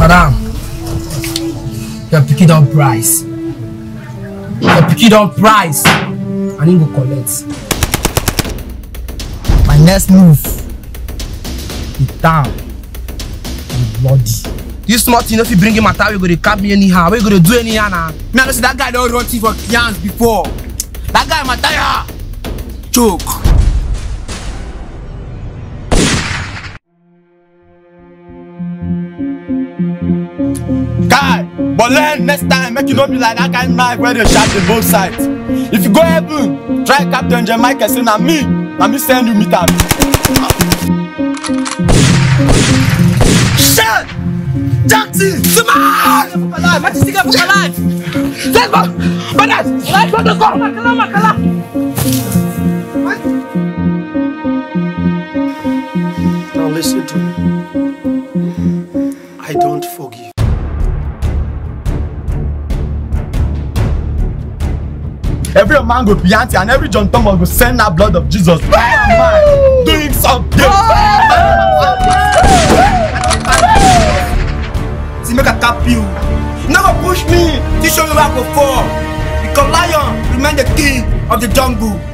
Madam, your pikin don price. Your pikin don price. And him go collect. My next move, the town and bloody. This small thing if you bring him matter, we go to cap me anyhow. We go to do anyhow now. Me I know see that guy don't run thing for clients before. That guy Mataya choke. Guy, but learn next time, make you not be like that kind of knife where they sharp in both sides. If you go heaven, try Captain Jamaica say na me send you meet am. Shit! Jackson! Come on! What is the guy for alive? Let's go! Let's go! Makala! Now listen to me. I don't forgive. Every man go Pianti and every John Thomas go send that blood of Jesus. Man, doing something. See, make a tap you. Never push me. This show you back before. Because lion remain the king of the jungle.